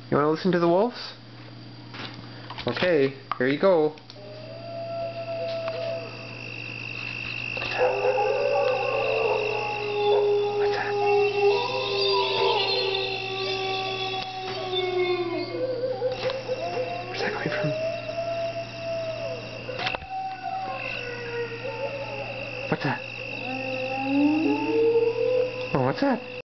You want to listen to the wolves? Okay, here you go. What's that? Where's that coming from? What's that? Oh, what's that?